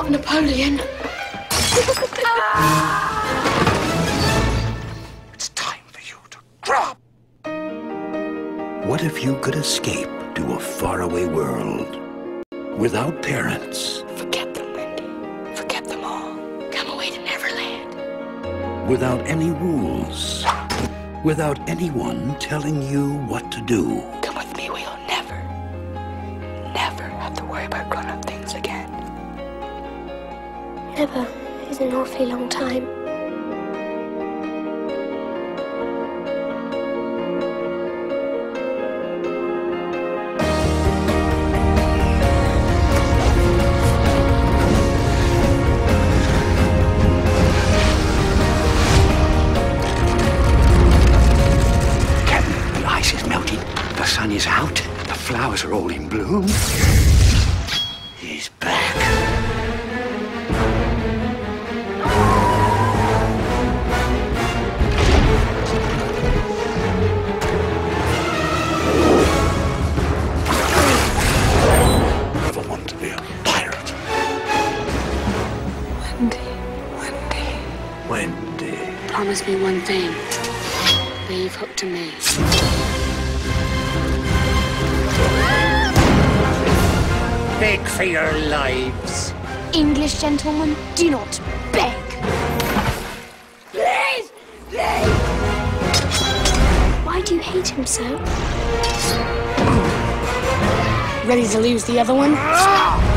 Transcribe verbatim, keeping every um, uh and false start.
Napoleon. It's time for you to drop. What if you could escape to a faraway world without parents? Forget them, Wendy. Forget them all. Come away to Neverland. Without any rules. Without anyone telling you what to do. Come with me, we'll never, never have to worry about grown-up things again. Never is an awfully long time. The sun is out. The flowers are all in bloom. He's back. Never want to be a pirate. Wendy, Wendy. Wendy. Promise me one thing. Leave hook to me. Beg for your lives. English gentlemen, do not beg. Please! Please! Why do you hate him so? Ready to lose the other one?